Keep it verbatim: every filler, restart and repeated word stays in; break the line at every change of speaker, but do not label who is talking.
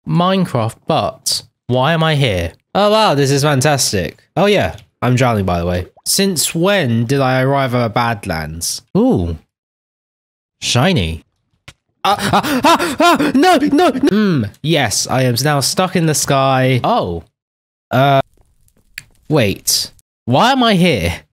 Minecraft, but why am I here? Oh wow, this is fantastic. Oh yeah, I'm drowning by the way. Since when did I arrive at Badlands? Ooh. Shiny. Ah, ah, ah, ah, no, no, no. Mm, yes, I am now stuck in the sky. Oh. Uh. Wait. Why am I here?